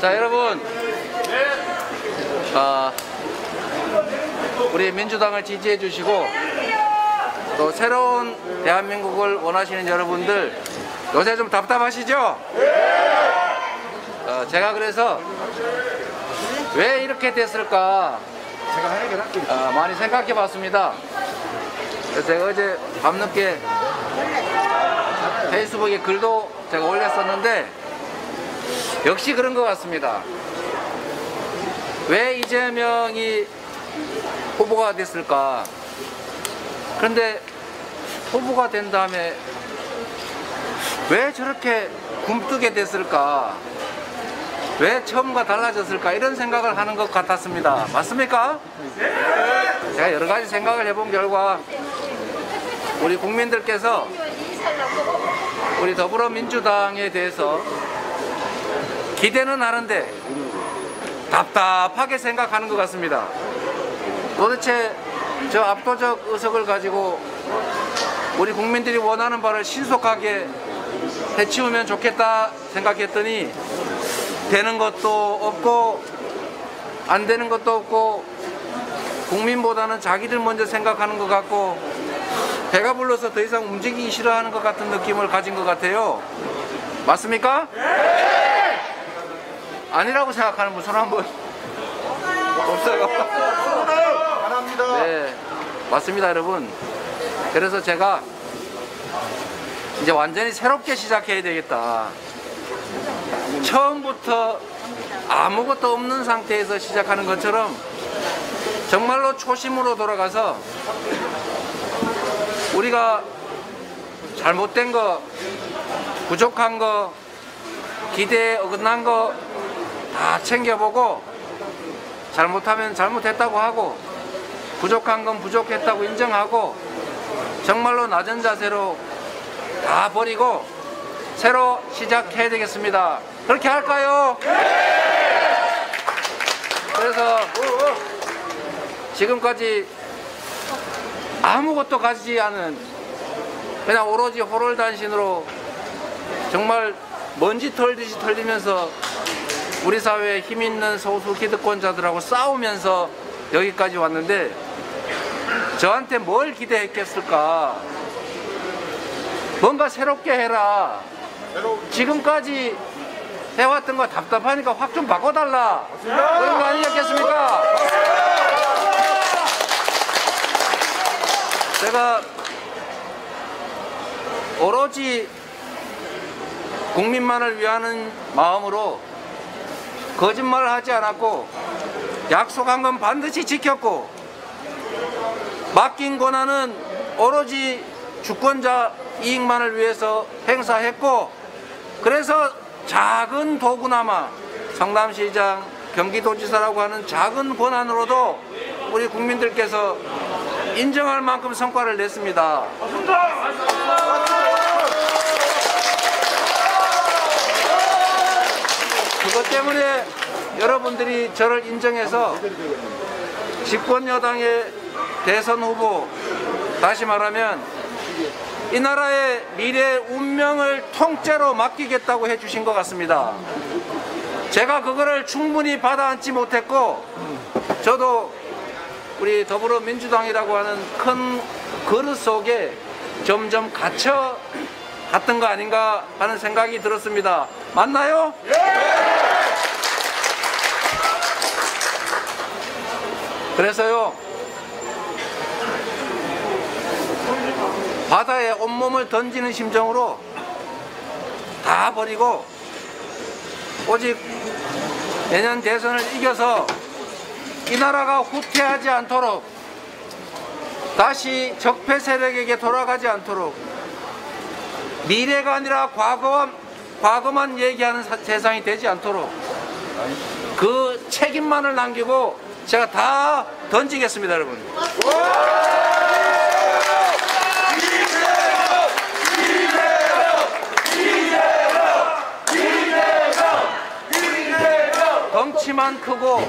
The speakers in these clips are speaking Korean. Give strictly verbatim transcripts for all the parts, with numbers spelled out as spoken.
자, 여러분, 어, 우리 민주당을 지지해 주시고 또 새로운 대한민국을 원하시는 여러분들, 요새 좀 답답하시죠? 어, 제가 그래서 왜 이렇게 됐을까 어, 많이 생각해 봤습니다. 그래서 제가 어제 밤늦게 페이스북에 글도 제가 올렸었는데 역시 그런 것 같습니다. 왜 이재명이 후보가 됐을까? 그런데 후보가 된 다음에 왜 저렇게 굼뜨게 됐을까? 왜 처음과 달라졌을까? 이런 생각을 하는 것 같았습니다. 맞습니까? 제가 여러 가지 생각을 해본 결과 우리 국민들께서 우리 더불어민주당에 대해서 기대는 하는데 답답하게 생각하는 것 같습니다. 도대체 저 압도적 의석을 가지고 우리 국민들이 원하는 바를 신속하게 해치우면 좋겠다 생각했더니 되는 것도 없고 안 되는 것도 없고 국민보다는 자기들 먼저 생각하는 것 같고 배가 불러서 더 이상 움직이기 싫어하는 것 같은 느낌을 가진 것 같아요. 맞습니까? 네! 아니라고 생각하는 분 손 한번 없어요? 안 합니다. 네, 맞습니다, 여러분. 그래서 제가 이제 완전히 새롭게 시작해야 되겠다. 처음부터 아무것도 없는 상태에서 시작하는 것처럼 정말로 초심으로 돌아가서 우리가 잘못된 거, 부족한 거, 기대에 어긋난 거 다 챙겨보고 잘못하면 잘못했다고 하고 부족한 건 부족했다고 인정하고 정말로 낮은 자세로 다 버리고 새로 시작해야 되겠습니다. 그렇게 할까요? 그래서 지금까지 아무것도 가지지 않은 그냥 오로지 호롤단신으로 정말 먼지 털듯이 털리면서 우리 사회에 힘있는 소수 기득권자들하고 싸우면서 여기까지 왔는데 저한테 뭘 기대했겠을까? 뭔가 새롭게 해라. 지금까지 해왔던 거 답답하니까 확 좀 바꿔달라. 그런 거 아니겠습니까? 제가 오로지 국민만을 위하는 마음으로 거짓말을 하지 않았고 약속한 건 반드시 지켰고 맡긴 권한은 오로지 주권자 이익만을 위해서 행사했고 그래서 작은 도구나마 성남시장, 경기도지사라고 하는 작은 권한으로도 우리 국민들께서 인정할 만큼 성과를 냈습니다. 그것 때문에 여러분들이 저를 인정해서 집권 여당의 대선 후보, 다시 말하면 이 나라의 미래 운명을 통째로 맡기겠다고 해주신 것 같습니다. 제가 그거를 충분히 받아안지 못했고 저도 우리 더불어민주당이라고 하는 큰 그릇 속에 점점 갇혀 갔던 거 아닌가 하는 생각이 들었습니다. 맞나요? 예! 그래서요, 바다에 온몸을 던지는 심정으로 다 버리고 오직 내년 대선을 이겨서 이 나라가 후퇴하지 않도록 다시 적폐 세력에게 돌아가지 않도록 미래가 아니라 과거만, 과거만 얘기하는 사, 세상이 되지 않도록 그 책임만을 남기고 제가 다 던지겠습니다, 여러분. 덩치만 크고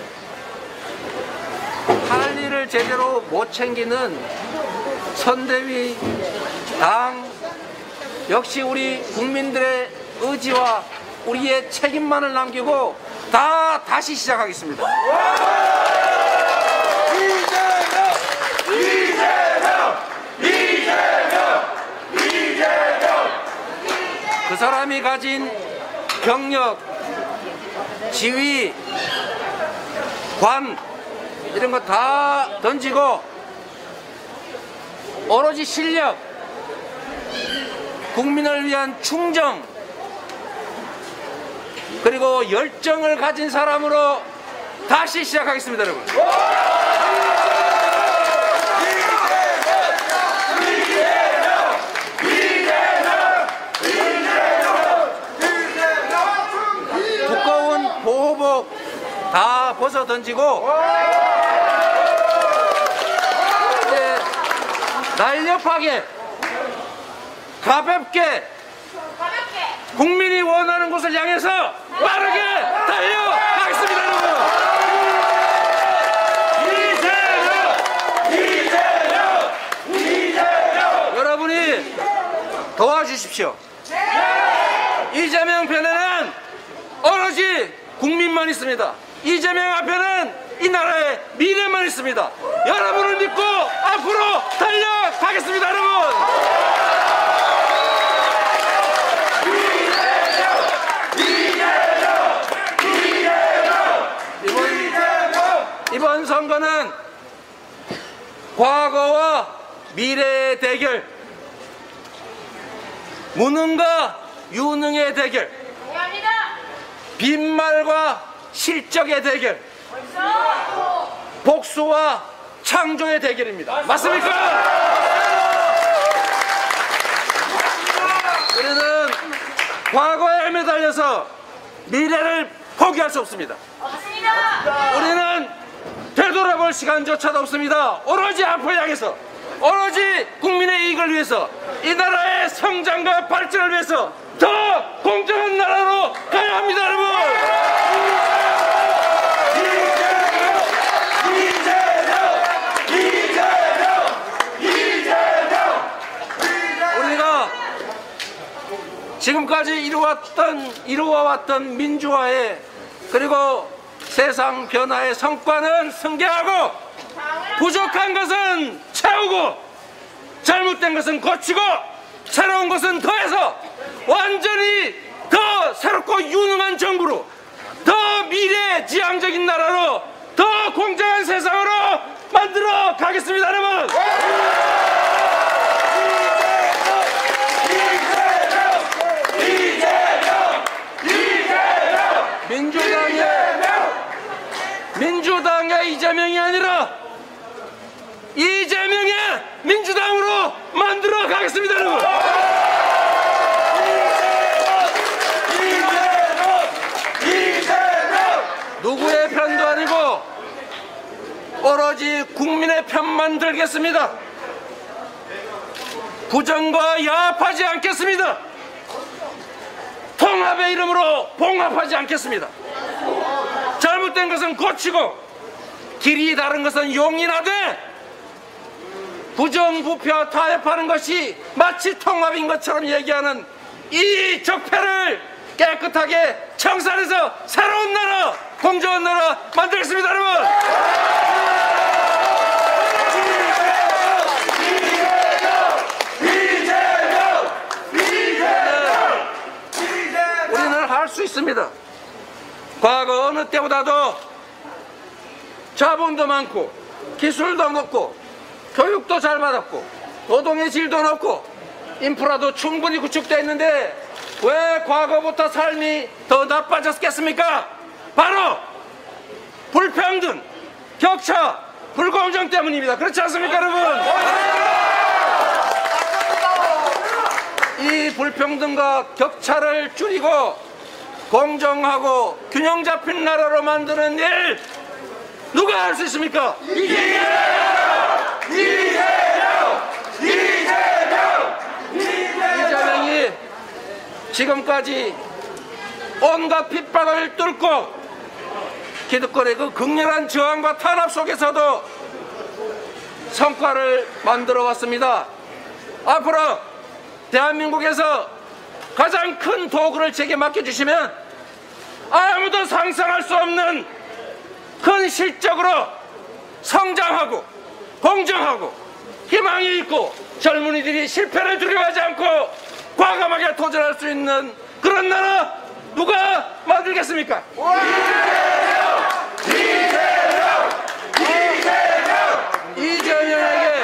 할 일을 제대로 못 챙기는 선대위, 당, 역시 우리 국민들의 의지와 우리의 책임만을 남기고 다 다시 시작하겠습니다. 이재명! 이재명! 이재명! 이재명! 그 사람이 가진 경력, 지위, 관 이런 거 다 던지고 오로지 실력, 국민을 위한 충정, 그리고 열정을 가진 사람으로 다시 시작하겠습니다, 여러분. 두꺼운 보호복 다 벗어 던지고 이제 날렵하게 가볍게 국민이 원하는 곳을 향해서 빠르게 달려가겠습니다, 여러분. 이재명! 이재명! 이재명! 여러분이 도와주십시오. 이재명 편에는 오로지 국민만 있습니다. 이재명 앞에는 이 나라의 미래만 있습니다. 여러분을 믿고 앞으로 달려가겠습니다, 여러분. 이번 선거는 과거와 미래의 대결, 무능과 유능의 대결, 빈말과 실적의 대결, 복수와 창조의 대결입니다. 맞습니까? 우리는 과거에 매달려서 미래를 포기할 수 없습니다. 우리는 되돌아볼 시간조차도 없습니다. 오로지 앞을 향해서, 오로지 국민의 이익을 위해서, 이 나라의 성장과 발전을 위해서 더 공정한 나라로 가야 합니다, 여러분. 우리가 지금까지 이루어왔던, 이루어왔던 민주화의 그리고 세상 변화의 성과는 승계하고 부족한 것은 채우고 잘못된 것은 고치고 새로운 것은 더해서 완전히 더 새롭고 유능한 정부로, 더 미래지향적인 나라로, 더 공정한 세상으로 만들어 가겠습니다, 여러분. 민주당의 민주당의 이재명이 아니라 이재명의 민주당으로 만들어 가겠습니다, 여러분. 누구의 편도 아니고 오로지 국민의 편만 들겠습니다. 부정과 야합하지 않겠습니다. 통합의 이름으로 봉합하지 않겠습니다. 잘못된 것은 고치고 길이 다른 것은 용인하되 부정부패와 타협하는 것이 마치 통합인 것처럼 얘기하는 이 적폐를 깨끗하게 청산해서 새로운 나라, 공정한 나라 만들겠습니다, 여러분. 우리는 할 수 있습니다. 과거 어느 때보다도 자본도 많고 기술도 높고 교육도 잘 받았고 노동의 질도 높고 인프라도 충분히 구축되어 있는데 왜 과거부터 삶이 더 나빠졌겠습니까? 바로 불평등, 격차, 불공정 때문입니다. 그렇지 않습니까, 여러분? 이 불평등과 격차를 줄이고 공정하고 균형 잡힌 나라로 만드는 일 누가 할 수 있습니까? 이재명! 이재명! 이재명! 이재명이 지금까지 온갖 핍박을 뚫고 기득권의 그 극렬한 저항과 탄압 속에서도 성과를 만들어 왔습니다. 앞으로 대한민국에서 가장 큰 도구를 제게 맡겨주시면 아무도 상상할 수 없는 큰 실적으로 성장하고 공정하고 희망이 있고 젊은이들이 실패를 두려워하지 않고 과감하게 도전할 수 있는 그런 나라 누가 만들겠습니까? 이재명에게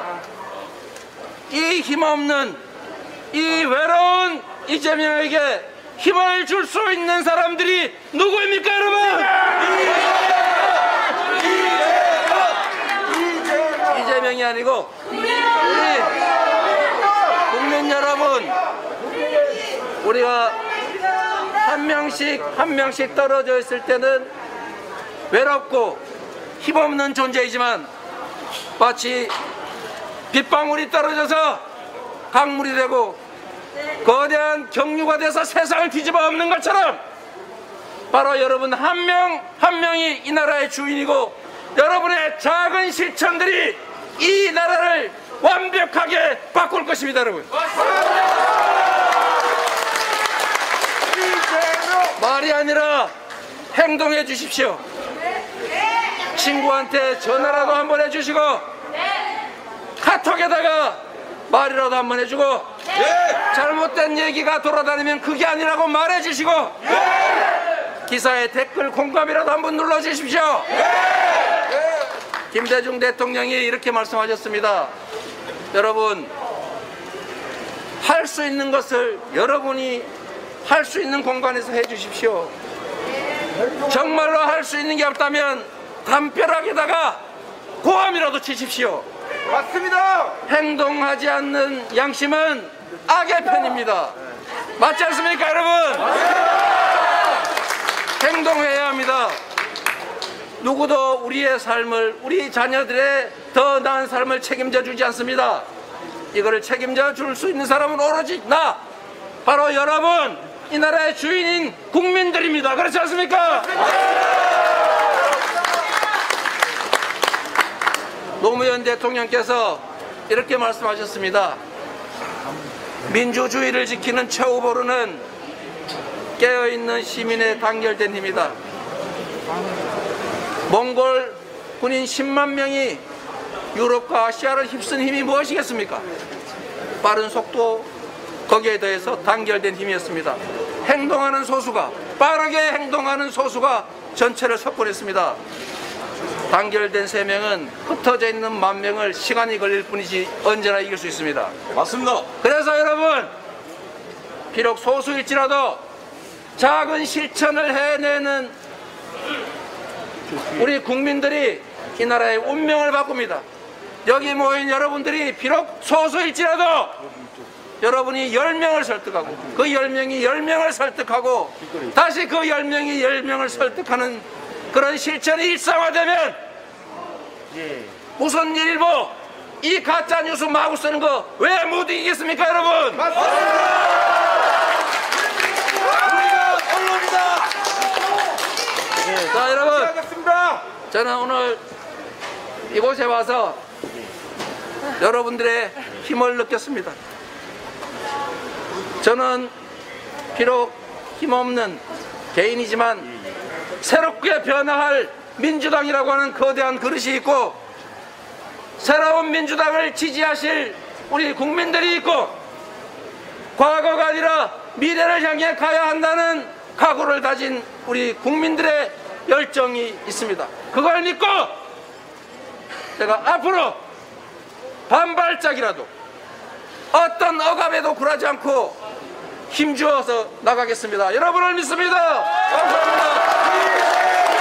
이 힘없는 이 외로운 이재명에게 힘을 줄 수 있는 사람들이 누구입니까, 여러분? 이재명이 아니고 우리 국민 여러분, 우리가 한 명씩 한 명씩 떨어져 있을 때는 외롭고 힘없는 존재이지만 마치 빗방울이 떨어져서 강물이 되고 거대한 경류가 돼서 세상을 뒤집어 엎는 것처럼 바로 여러분 한 명 한 명이 이 나라의 주인이고 여러분의 작은 실천들이 이 나라를 완벽하게 바꿀 것입니다, 여러분. 말이 아니라 행동해 주십시오. 친구한테 전화라도 한번 해주시고 카톡에다가 말이라도 한번 해주고 잘못된 얘기가 돌아다니면 그게 아니라고 말해주시고 기사에 댓글 공감이라도 한번 눌러주십시오. 김대중 대통령이 이렇게 말씀하셨습니다. 여러분, 할 수 있는 것을 여러분이 할 수 있는 공간에서 해주십시오. 정말로 할 수 있는 게 없다면 담벼락에다가 고함이라도 치십시오. 맞습니다. 행동하지 않는 양심은 악의 편입니다. 맞지 않습니까, 여러분? 행동해야 합니다. 누구도 우리의 삶을, 우리 자녀들의 더 나은 삶을 책임져 주지 않습니다. 이거를 책임져 줄 수 있는 사람은 오로지 나, 바로 여러분, 이 나라의 주인인 국민들입니다. 그렇지 않습니까? 노무현 대통령께서 이렇게 말씀하셨습니다. 민주주의를 지키는 최후보루는 깨어있는 시민의 단결된 힘이다. 몽골 군인 십만 명이 유럽과 아시아를 휩쓴 힘이 무엇이겠습니까? 빠른 속도, 거기에 더해서 단결된 힘이었습니다. 행동하는 소수가, 빠르게 행동하는 소수가 전체를 석권했습니다. 단결된 세 명은 흩어져 있는 만 명을 시간이 걸릴 뿐이지 언제나 이길 수 있습니다. 맞습니다. 그래서 여러분, 비록 소수일지라도 작은 실천을 해내는 우리 국민들이 이 나라의 운명을 바꿉니다. 여기 모인 여러분들이 비록 소수일지라도 여러분이 열 명을 설득하고 그 열 명이 열 명을 설득하고 다시 그 열 명이 열 명을 설득하는 그런 실천이 일상화되면 무슨 일일보 이 가짜뉴스 마구 쓰는 거 왜 못 이기겠습니까, 여러분? 우리가 언론이다. 자, 여러분, 하겠습니다. 저는 오늘 이곳에 와서 여러분들의 힘을 느꼈습니다. 저는 비록 힘없는 개인이지만 새롭게 변화할 민주당이라고 하는 거대한 그릇이 있고 새로운 민주당을 지지하실 우리 국민들이 있고 과거가 아니라 미래를 향해 가야 한다는 각오를 다진 우리 국민들의 열정이 있습니다. 그걸 믿고 제가 앞으로 반발짝이라도 어떤 억압에도 굴하지 않고 힘주어서 나가겠습니다. 여러분을 믿습니다. 감사합니다.